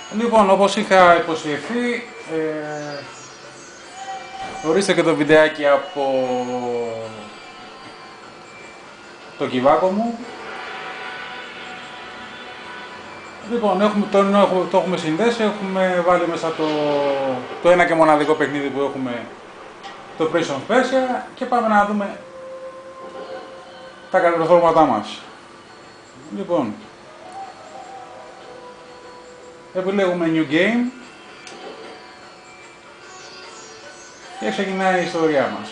Λοιπόν, όπως είχα υποσχεθεί, ορίστε και το βιντεάκι από το κυβάκο μου. Λοιπόν, το έχουμε συνδέσει, έχουμε βάλει μέσα το ένα και μοναδικό παιχνίδι που έχουμε, το Prince of Persia, και πάμε να δούμε τα καλυτεροφόρματά μας. Λοιπόν, επιλέγουμε New Game και ξεκινάει η ιστορία μας.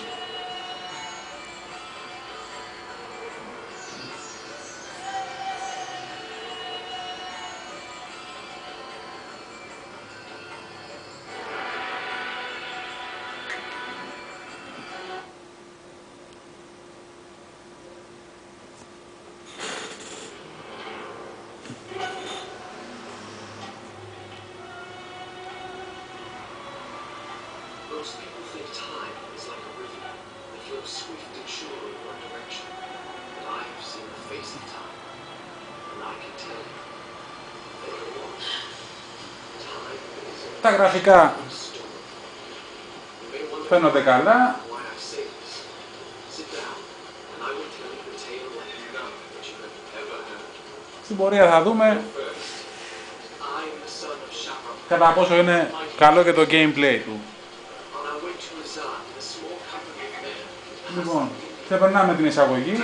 Most people think time is like a river that flows swift and sure in one direction. But I have seen the face of time, and I can tell you that it won't. Time is a Τα γραφικά storm. You may wonder φαίνονται καλά. why I say this. Sit down, and I will tell you a tale like none that you have ever heard. Στην πορεία θα δούμε First, I am the son of Shapar. κατά πόσο είναι καλό και το gameplay του. On our way to Azad, a small company of men. Λοιπόν, ξεπερνάμε την εισαγωγή.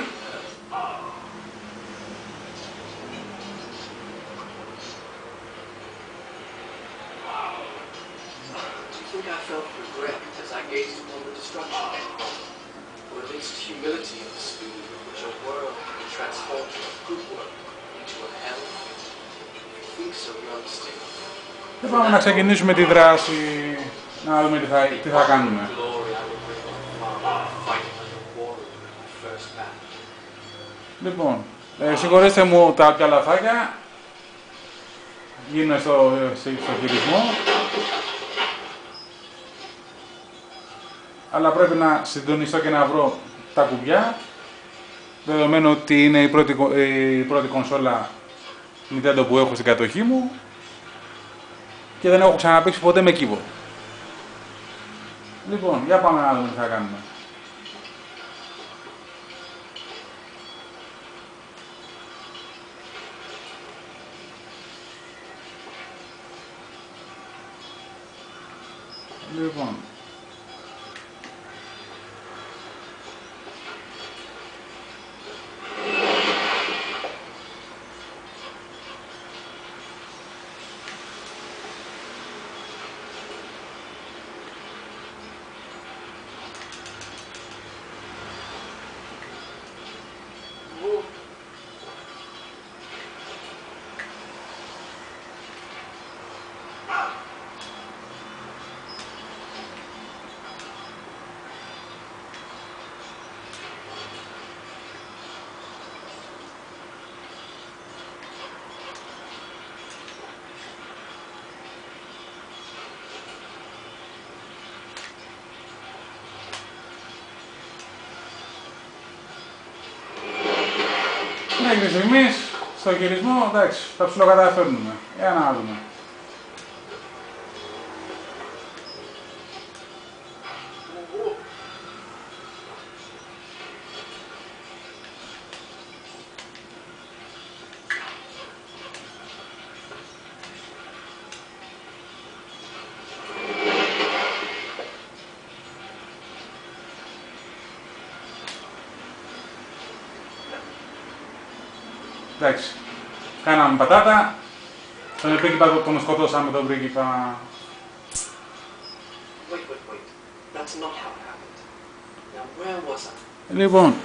Do you think I felt regret as I gazed upon the destruction? Or at least humility at the speed with which a world can be transformed from good work into a hell? If you think so, you're mistaken. Και πάμε να ξεκινήσουμε τη δράση, να δούμε τι θα κάνουμε. Glory I will bring my father, fighting like a warrior in my first battle. Λοιπόν, συγχωρέστε μου τα όποια λαθάκια γίνουν στο χειρισμό, αλλά πρέπει να συντονιστώ και να βρω τα κουμπιά, δεδομένου ότι είναι η πρώτη κονσόλα Nintendo που έχω στην κατοχή μου και δεν έχω ξαναπαίξει ποτέ με keyboard. Λοιπόν, για πάμε να δούμε τι θα κάνουμε. Λοιπόν, μέχρι στιγμής στο χειρισμό, εντάξει, τα ψιλοκαταφέρνουμε. Για να δούμε. Εντάξει, κάναμε πατάτα, τον πρίγκιπα τον σκοτώσαμε τον πρίγκιπα. Wait. That's not how it happened. Now, where was I? Λοιπόν,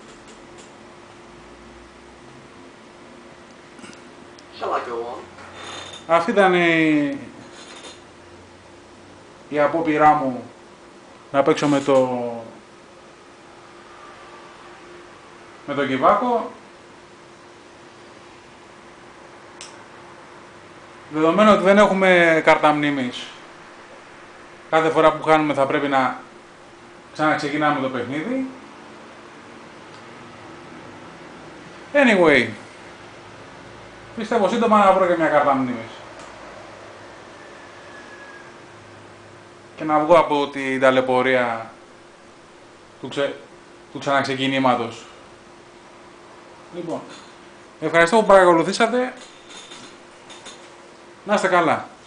Shall I go on? αυτή ήταν η απόπειρά μου να παίξω με το κυβάκο. Δεδομένου ότι δεν έχουμε κάρτα μνήμης, κάθε φορά που χάνουμε θα πρέπει να ξαναξεκινάμε το παιχνίδι. Anyway, πιστεύω σύντομα να βρω και μια κάρτα μνήμης. και να βγω από την ταλαιπωρία του ξαναξεκινήματος. Λοιπόν, ευχαριστώ που παρακολουθήσατε. Να είστε καλά.